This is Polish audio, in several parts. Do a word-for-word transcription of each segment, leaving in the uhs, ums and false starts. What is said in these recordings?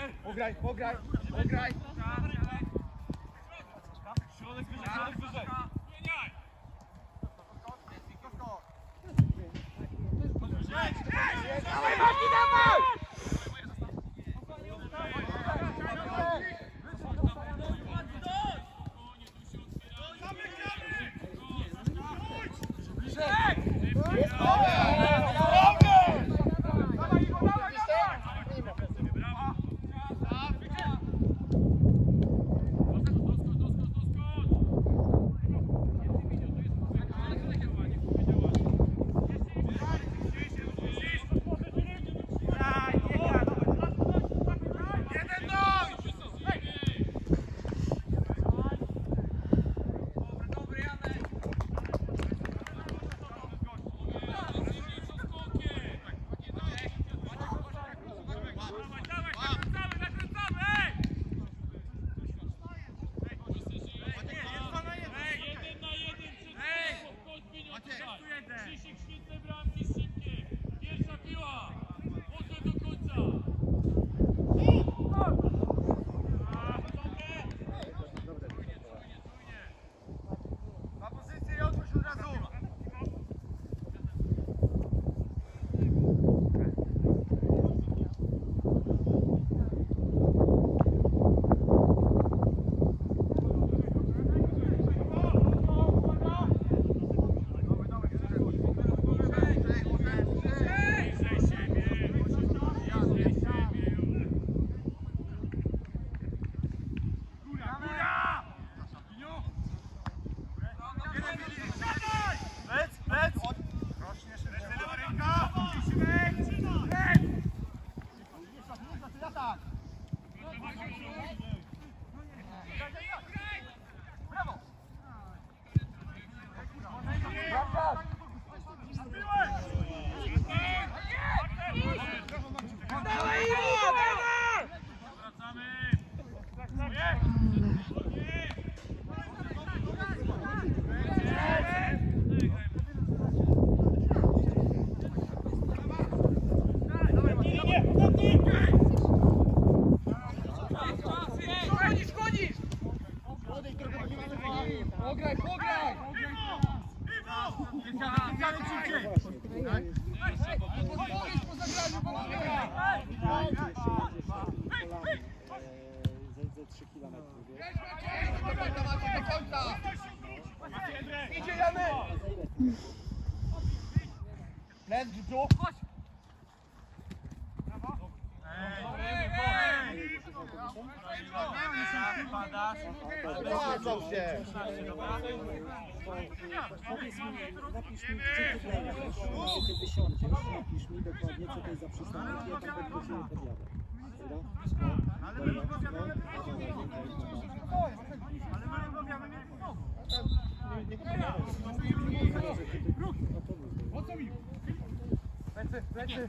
Pograj, pograj, pograj. Środek wyżej, środek wyżej. Dawaj, Mati, dawaj! Pograj, pograj! Ze trzy kilometry. Idzie Jany! Lec, brzuch! Zgadzał się! Powiedz mi, napisz mi, gdzie ty grałeś, gdzie ty wysiądziesz, napisz mi dokładnie, co to jest za przystanek, ja tam będę się nie podjadę. Ale my rozmawiamy, ale my rozmawiamy, nie pomogą. Po co mi? Plecy, plecy!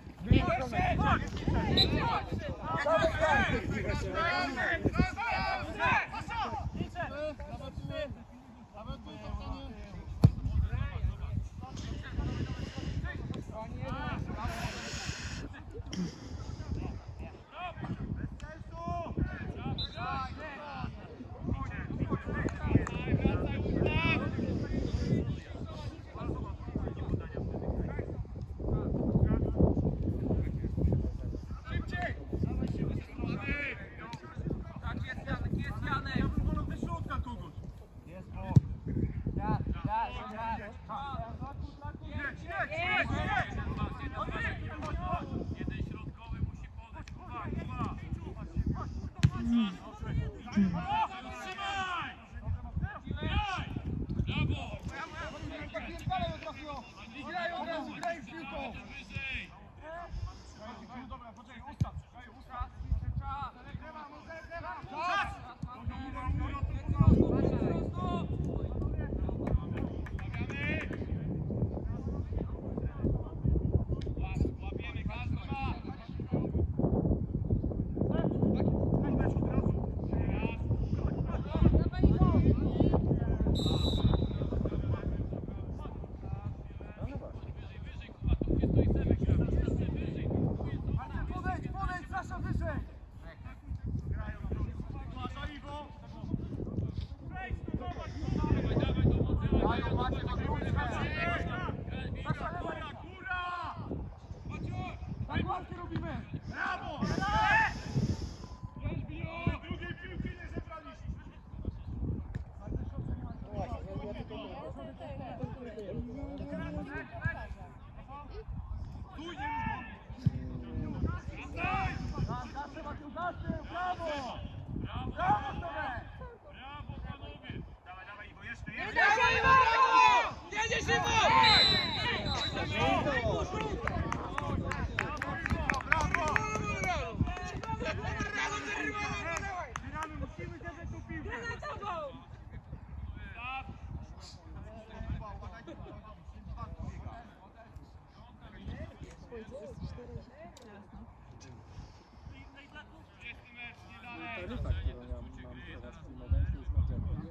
Taryfa, którą ja mam teraz w tym momencie jest na drzewach.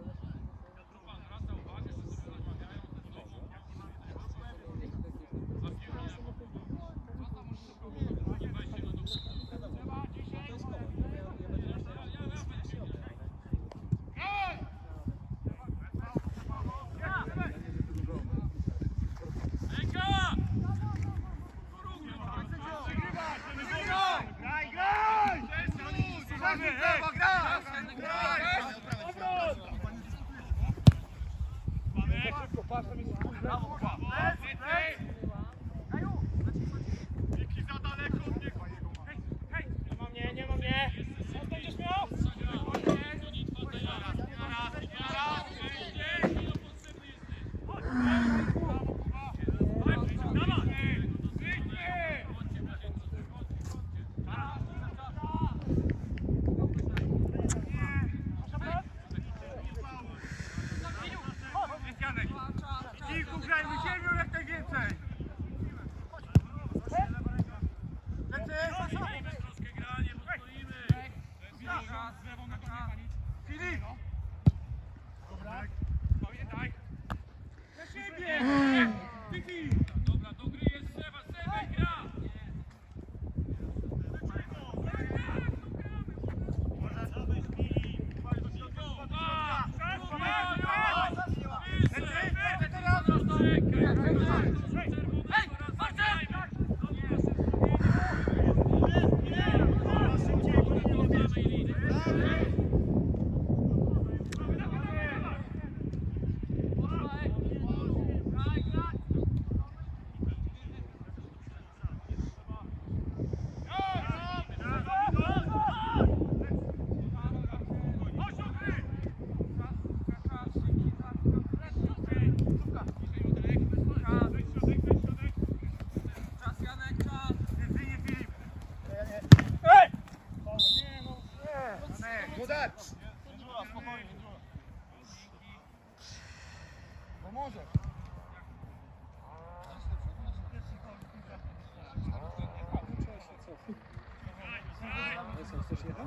Chcesz jechać?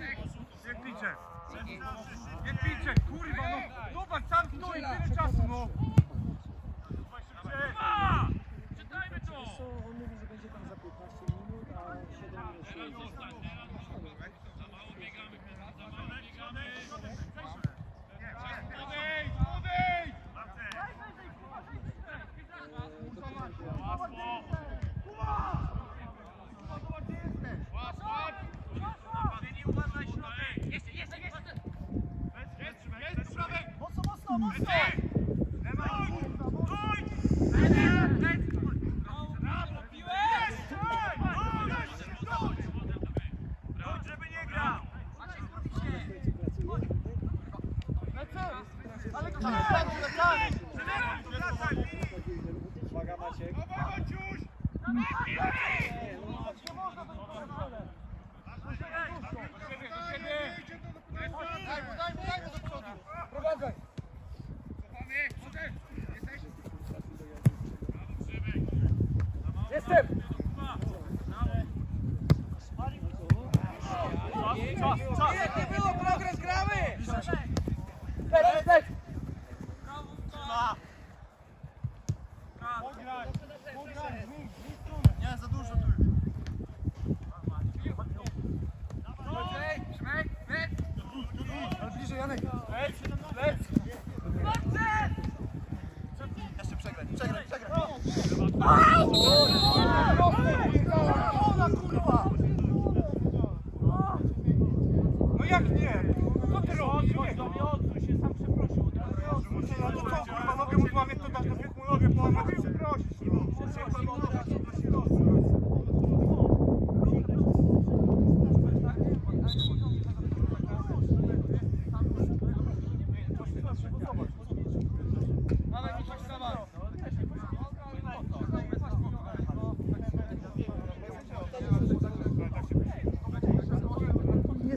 Nie kpicie! Nie kpicie, kurwa no! Zobacz, sam stoi, tyle czasu no! Czytajmy to! Co, on mówi, że będzie tam za piętnaście minut, a siedem minut się Za mało biegamy, za mało biegamy! Odejdź, odejdź! Mocno, mocno, mocno! Żeby nie grał! Ale kto jest tam, wracamy! Uwaga Maciek. Daj mu, daj mu, daj mu do przodu! Prowadzaj! Jestem! Czas, czas! Nie było, progres gramy! Lec, lec! Pograj! Pograj, zmień, zmień stronę! Nie, za dużo tu już. Ale bliżej, Janek! Lec, lec! Jeszcze przegrać, przegrać, przegrać! Ona kurwa!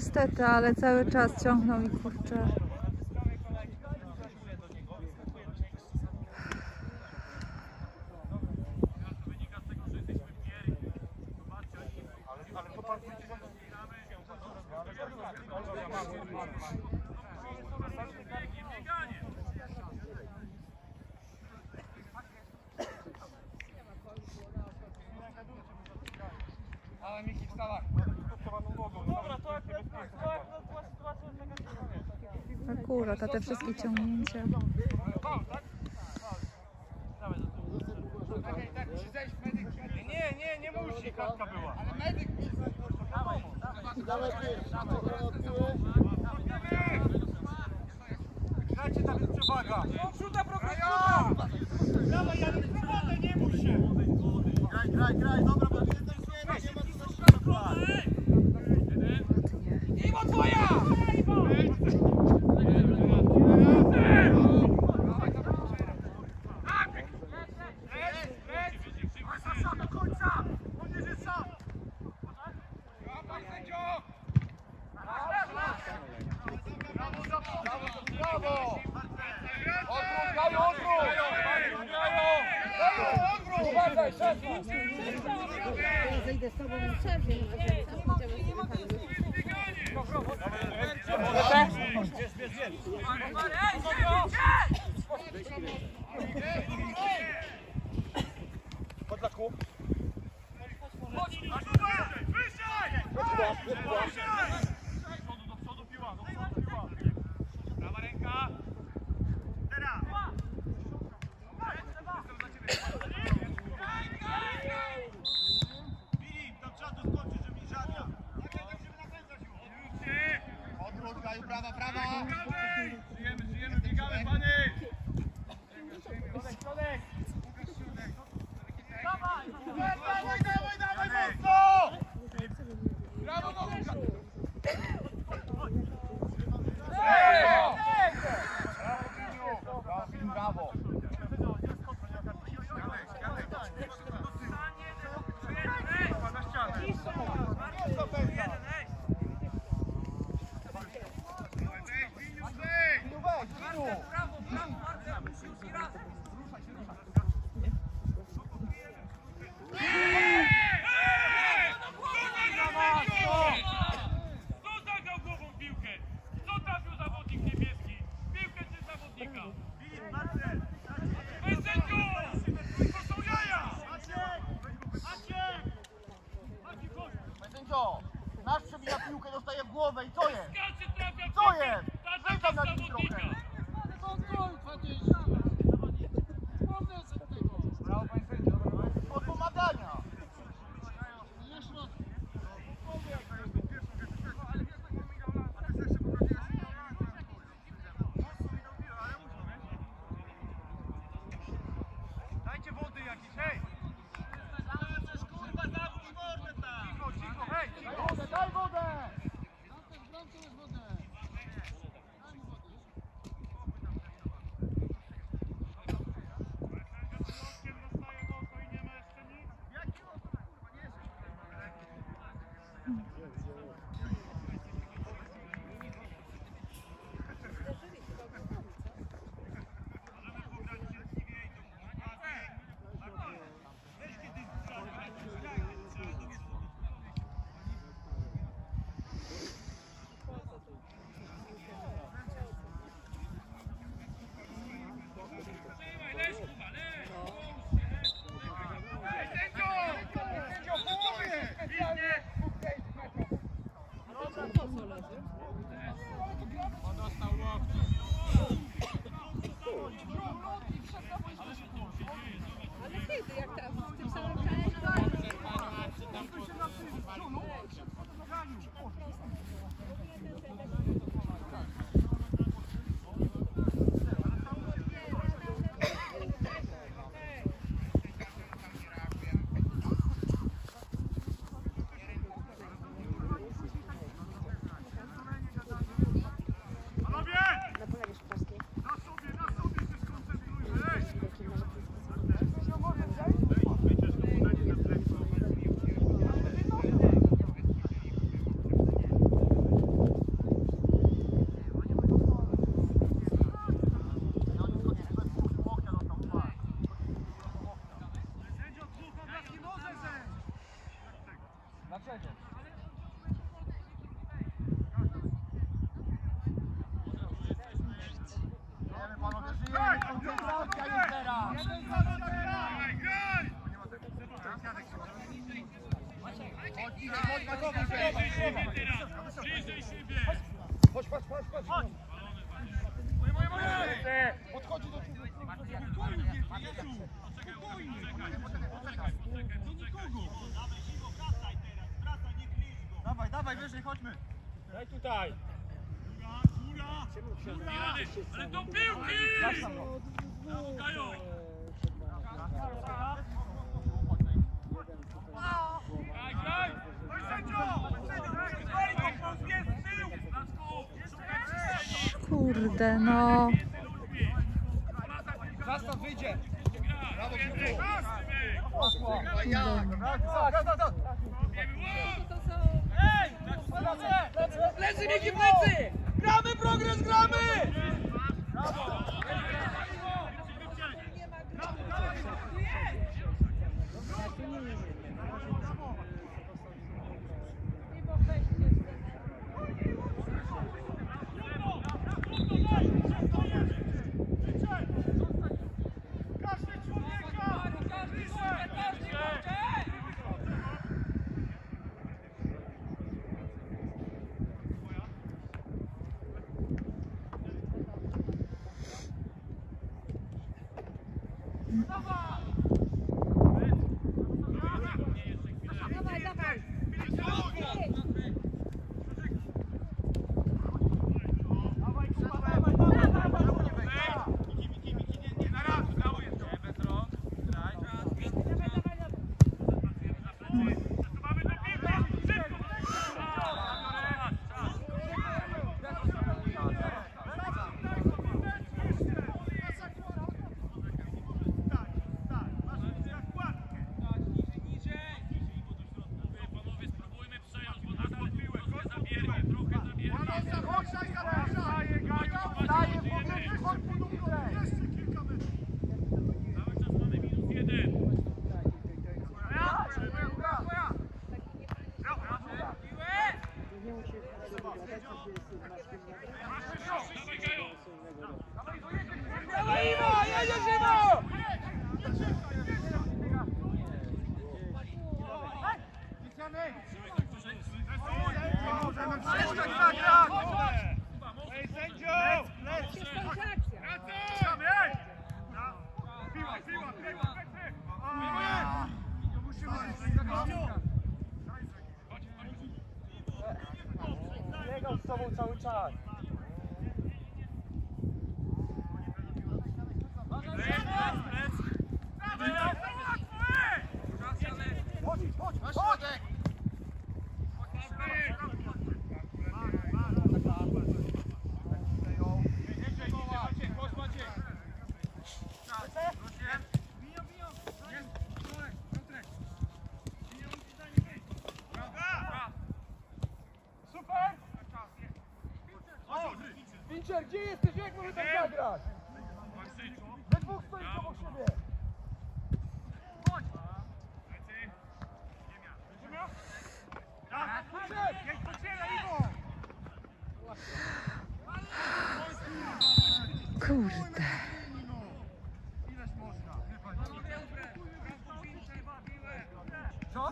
niestety, ale cały czas ciągnął i kurczę. Ale Miki wstała. Dobra, to jak była sytuacja taka ciekawa. Akurat, a te wszystkie ciągnięcia. Nie, nie, nie musi, kartka była. Ale medyk mi dawaj, dawaj, grajcie, tam jest przewaga. No, przóda progresja. Dawaj, ja nie nie musi się. Graj, graj, graj, dobra, bo ty też nie ma, nie ma co zatrzymać. Iwo twoja! Do końca! On jest sam! Brawo! Odwrót, Gaju, odwrót! Odwrót! Uważaj, szefie! Ja zejdę z tobą na przerwie. Chodź za kół. Do przodu piła, do przodu piła. Prawa ręka. Teraz. Filip, tam trzeba doskoczyć, żeby nie żadna. Odwrót, Gaju, prawa, prawa. Żyjemy, żyjemy, biegamy, pany. Dawaj, dawaj, dawaj, dawaj, mocno! Brawo, Nowicka! Brawo. Na ścianę. Kto zagrał głową w piłkę? Co trafił zawodnik niebieski? Piłkę czy zawodnika? Ej, sędziu! To są jaja! Maciek! Maciek, chodź! Panie sędzio, nasz przebija piłkę, dostaje w głowę i co jest? Skacze, trafia w Co piłkę! jest? Ta Weź trafia tam w na nim zawodnika! trochę. Brawo, panie sędzio. Od pomagania. Dajcie wody jakieś, hej! Cicho, cicho, hej! Daj wodę, daj wodę. Dostaje w oko i nie ma jeszcze nic? Trzymaj, leż, Kuba, leż! Ej, sędzio! Sędzio, w połowie! Pilnie! Ale kiedy, jak teraz, w tym samym czasie? Panowie! Koncentracja już teraz! Graj, graj! Chodź, chodź, na głowę! Bliżej siebie teraz! Bliżej siebie! Chodź, chodź, chodź, chodź! Moje, moje, moje! Podchodzi do ciebie! Spokojnie, Jezu! Spokojnie! Dawaj, dawaj, wyżej, chodźmy! Daj tutaj! Ale do piłki! Kajo! Graj, graj! No i sędzio! Zwali go, bo jest z tyłu! Kurde, no. Zastaw, wyjdzie! Brawo, To są... Plecy, Miki, plecy! Gramy progres, gramy! Dawaj, dawaj. Biegał z tobą cały czas. Chodź, chodź, chodź! Pincher, gdzie jesteś? Jak mamy tam zagrać? We dwóch stoisz obok siebie. Chodź! Kurde. Co?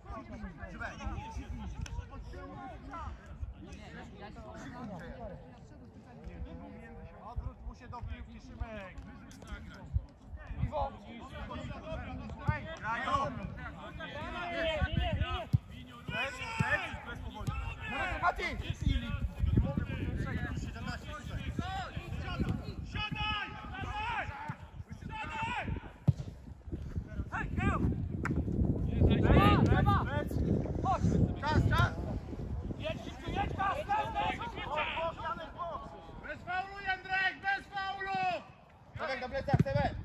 Odwróć mu się do piłki, Szymek. Iwo! Hej, grają! Mati! Nie mogę, bo tu przejść. siedemnaście tutaj. Siadaj! Siadaj! Siadaj! Hej, go! Chodź! Czas, czas! Jedź, szybko, jedź, czas! Bez faulu, Jędrek! Bez faulu! Czekaj na plecach, Steven!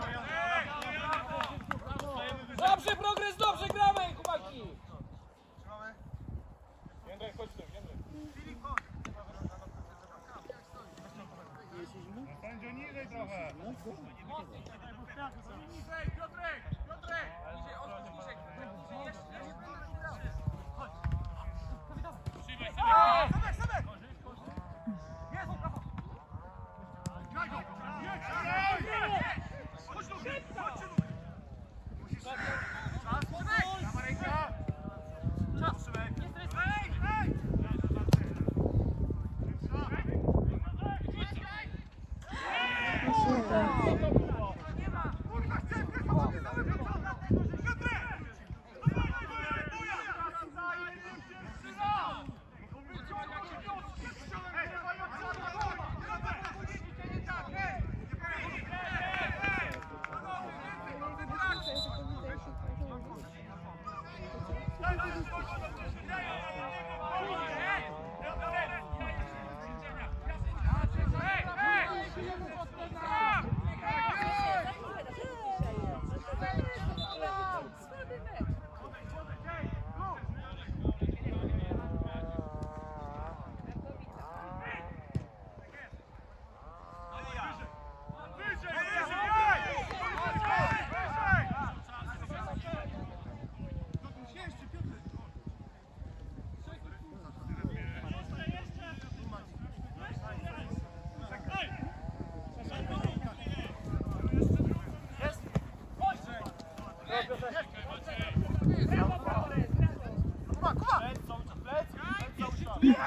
Dobrze, progres, dobrze gramy, chłopaki! Jędrek, chodź tu, Jędrek. Sędzio, niżej trochę. Niżej, Piotrek! Piotrek! Niżej, odpuść niżej! Chodź! Trzymaj sobie! Sebek, Sebek! Jest, brawo! Graj go! Jedź!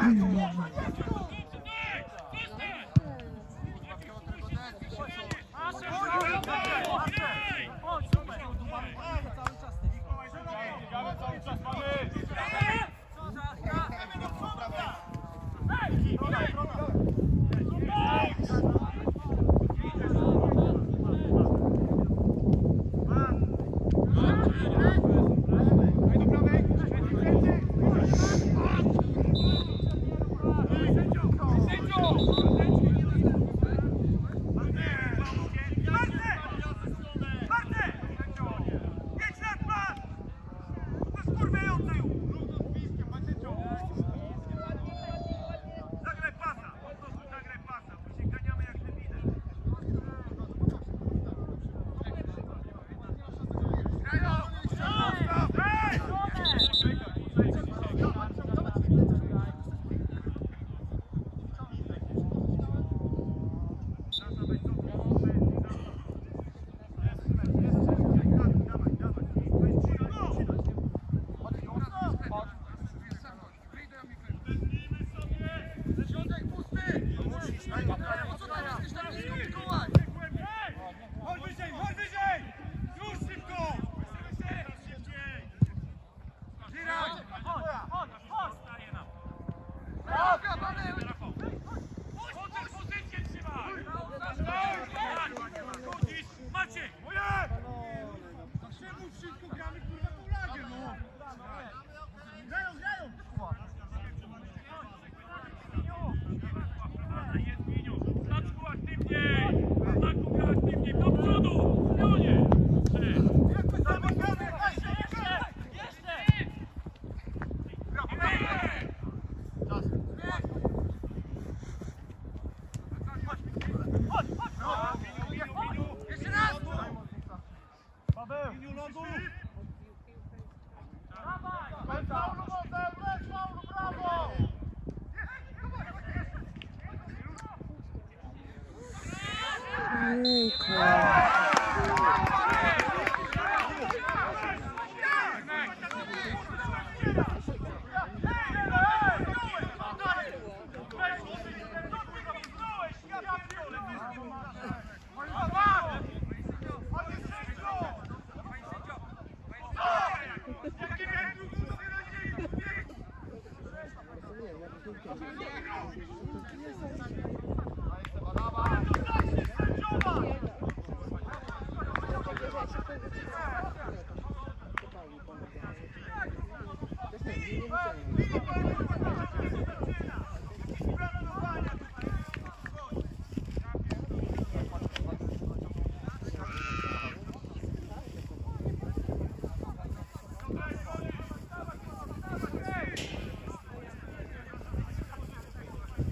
Hey!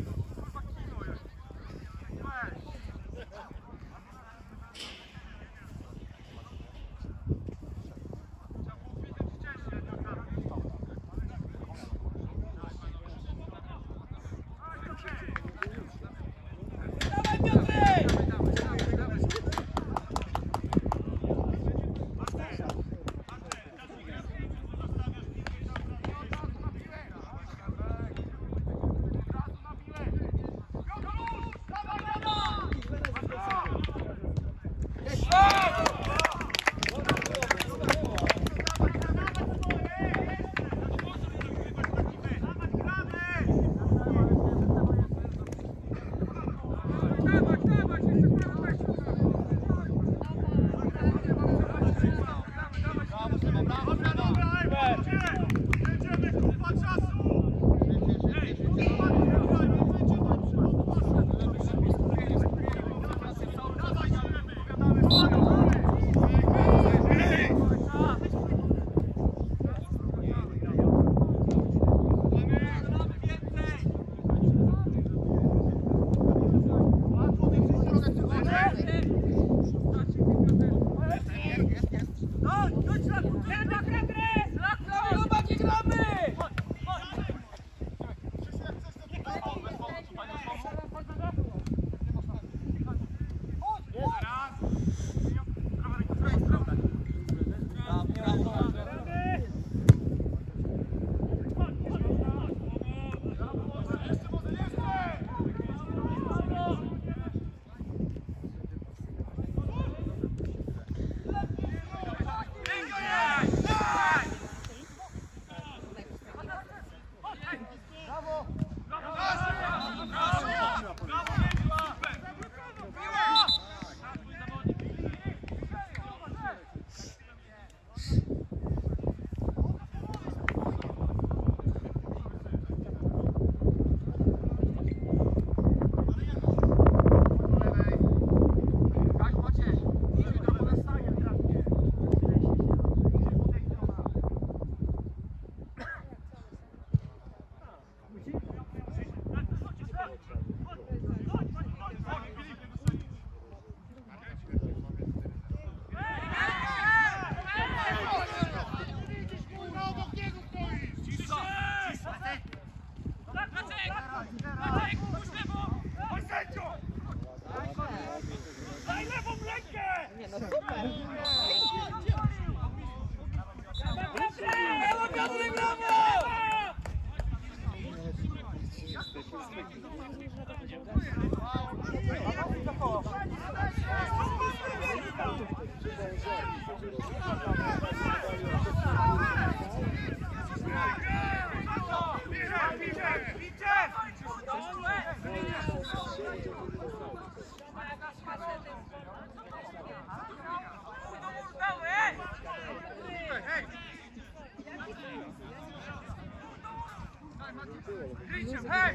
Hej!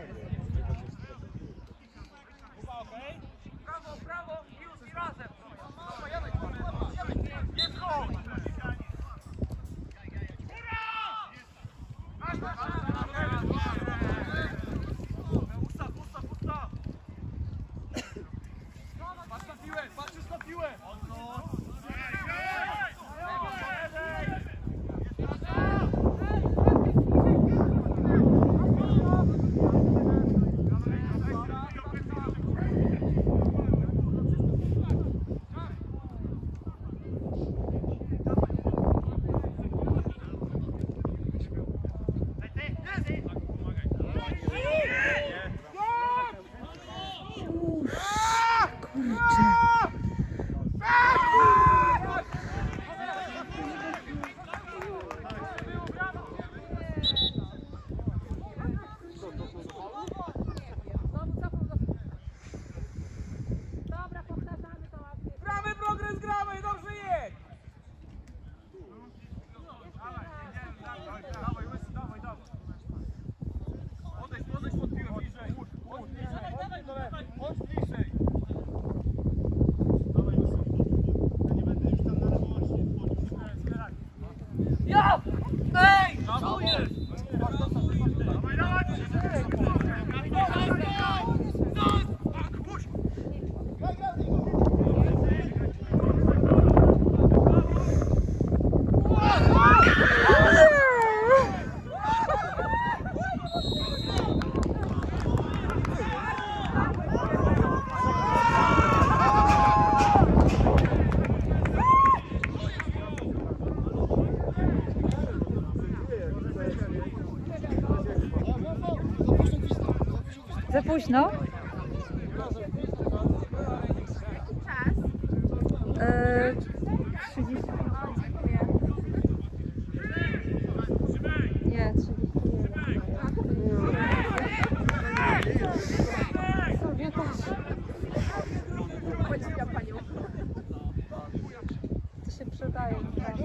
Brawo, brawo i już i razem. Nie wchodź! Ustaw, ustaw, ustaw! Patrz na piłę, patrzysz na piłę! Gramy progres, gramy, dobrze jedź! Dawaj, łysy, dawaj, dawaj. Odejdź, odejdź pod piłę, bliżej. Chodź bliżej, chodź bliżej. Dawaj, łysy. Ja nie będę już tam na lewo właśnie wchodził. Zbieraj. Ja! Ej! Co jest? Dawaj, dawaj! Za późno? Eee, trzydzieści. Nie, trzydzieści. Sobie też. Podziwiam panią. To się przydaje. Tak?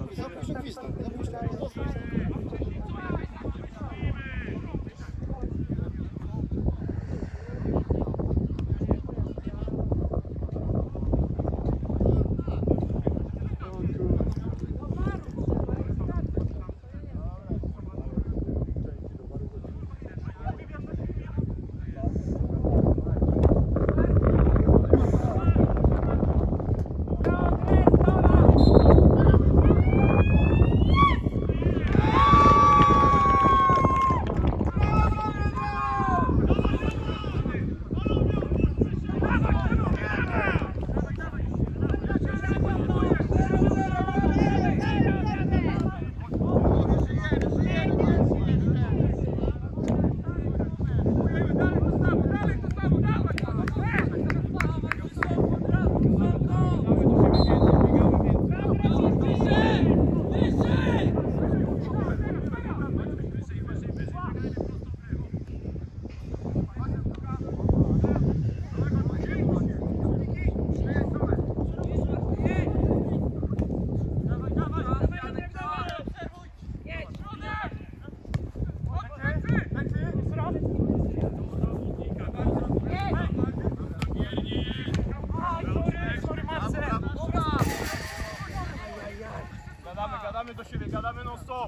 Gadamy, gadamy do siebie, gadamy non stop.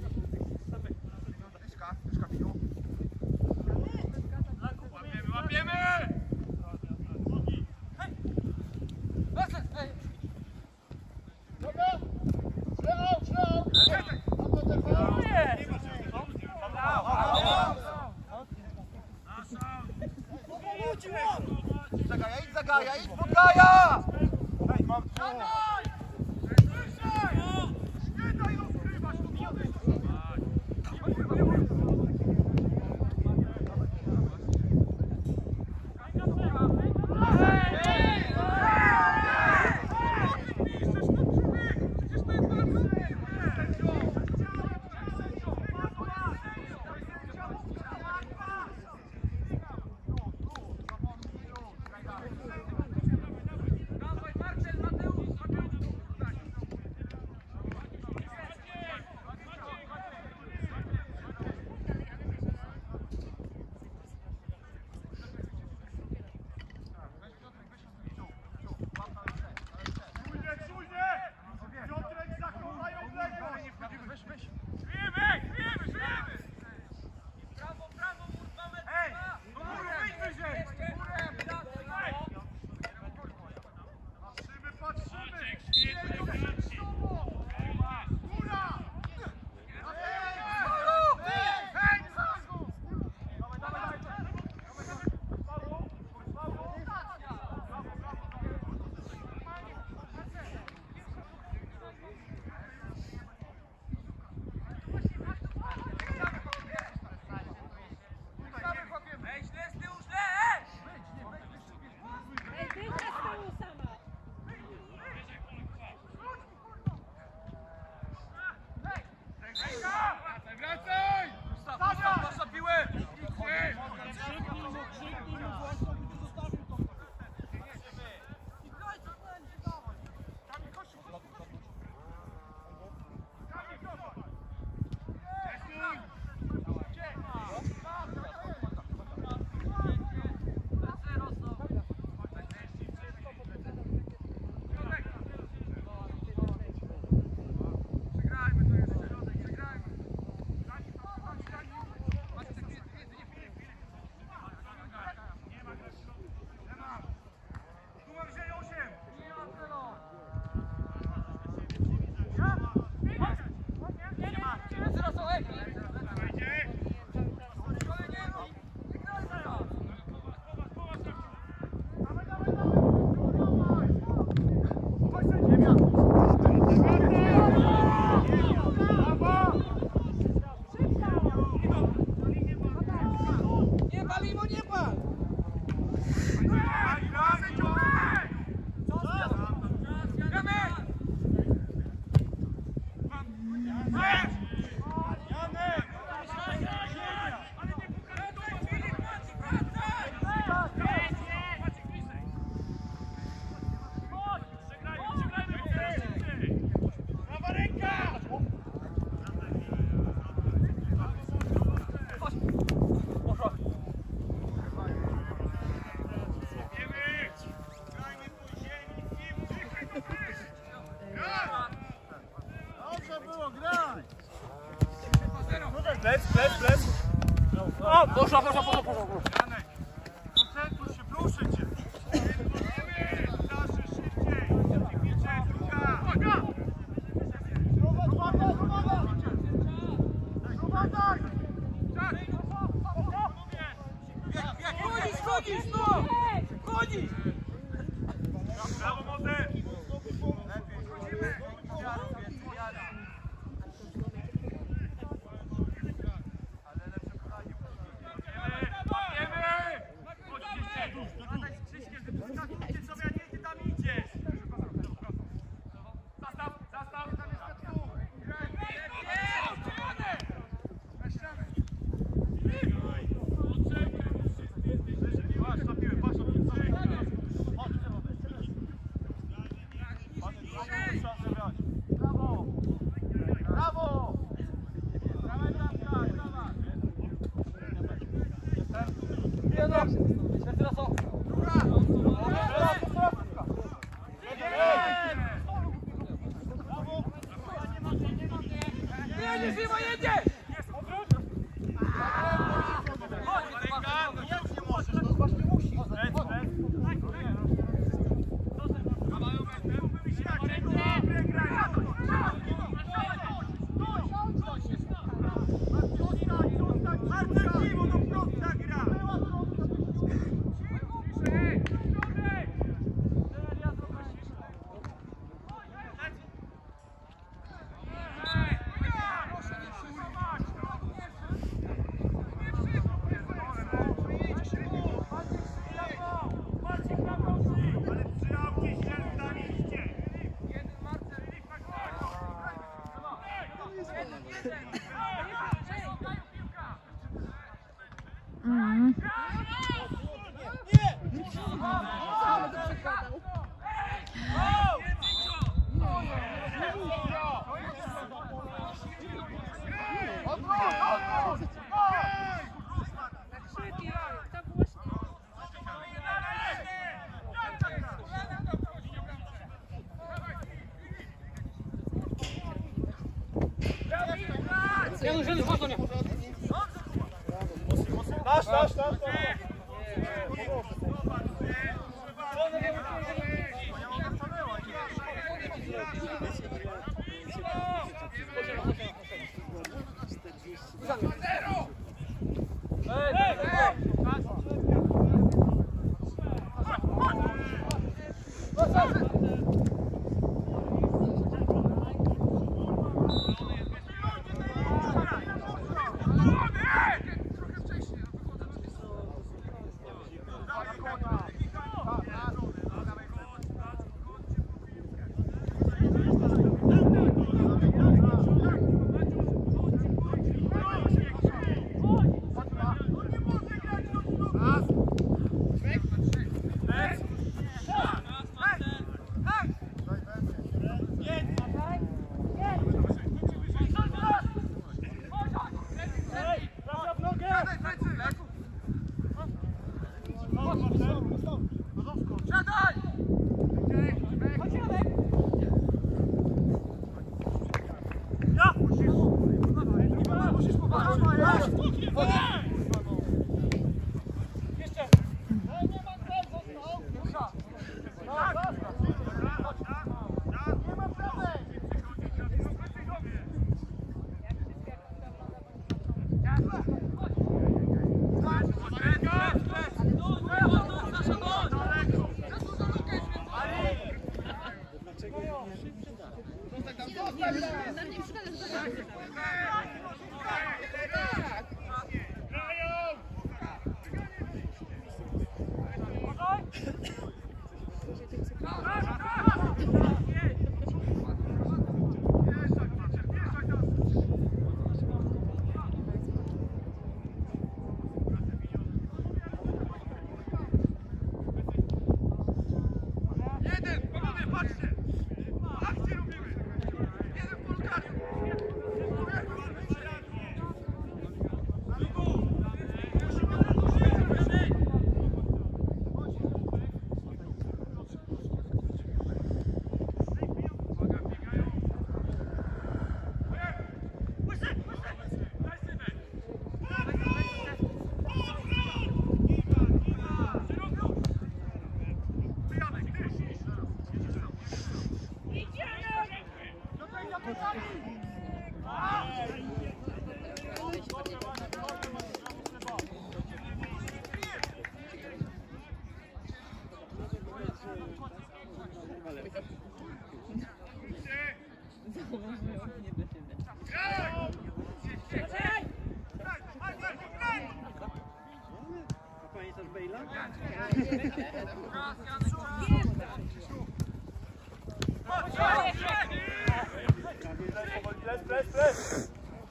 Łapiemy, łapiemy! Zagaja, idź Zagaja, idź pod Gaja! Hej, mam tu! Nie daj rozgrywać, to odejdź! go nie pal! Plec, plec, plec. O, poszła, poszła, poszła, poszła. Janek, koncentruj się, proszę cię. Nasze szybciej. Picie, druga. Uwaga! Uwaga, uwaga! Uwaga! Chodzisz, chodzisz, no! Chodzisz! Brawo, Mozer! Lepiej, chodzimy! Ale lepsze podanie. Łapiemy! Chodźcie, gadaj z Krzyśkiem, że wyskakujcie sobie, a nie ty tam idziesz! Zastaw, zastaw! Tam jest tu! Na ścianę! Patrz na piłę, patrz na piłę! Brawo! Brawo! Dawaj, bramka, dawaj! Nie no! Teraz o! Druga! Nie, nie żywa, jedzie! Janusz, Janusz, chodź do mnie! Nasz, nasz, nasz! Ples, ples, ples!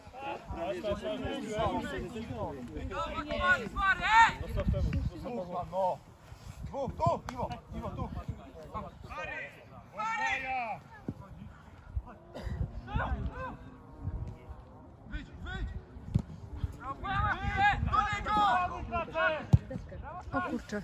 Dwóch, no! Dwóch, tu! Iwo, Iwo, tu! Wyjdź, wyjdź! Do niego! O kurczę.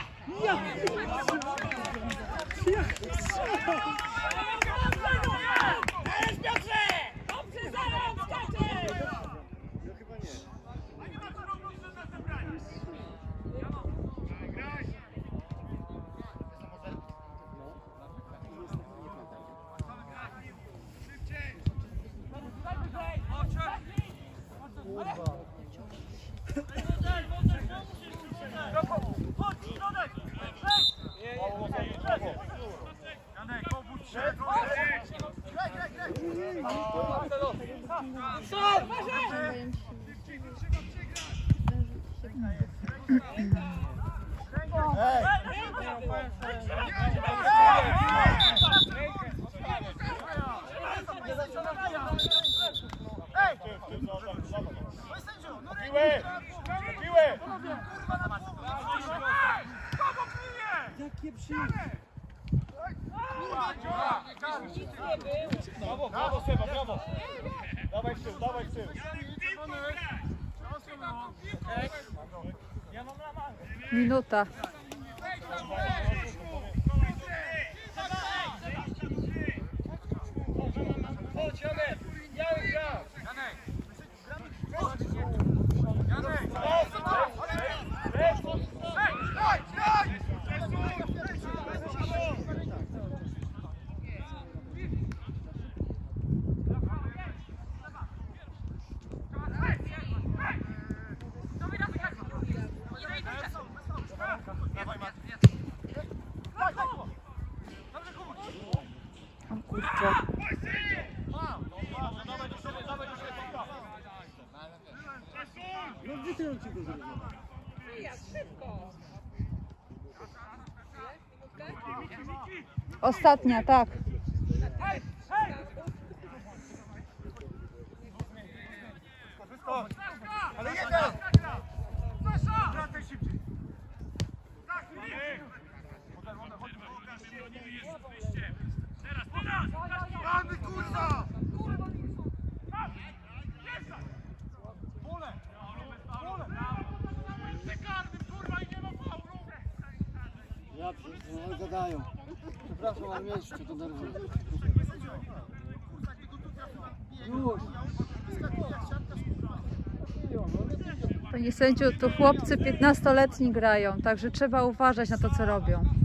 Janek, obudź się! Graj, graj, graj! Jakie przyjemne! Brawo, brawo Seba, brawo! Dawaj w tył, dawaj w tył! Minuta. Chodź, Janek! Janek, gra! Janek! O kurczę. No gdzie ty on ci go zrobił? Ostatnia, tak. Ale jeden! Wracaj szybciej! Teraz, teraz! Mamy kurwa! Pole! Pole! Karny, kurwa, i nie ma faulu! Ja no, gadają. Przepraszam, ale mnie jeszcze to denerwuje. Już. Panie sędziu, tu chłopcy piętnastoletni grają, także trzeba uważać na to, co robią.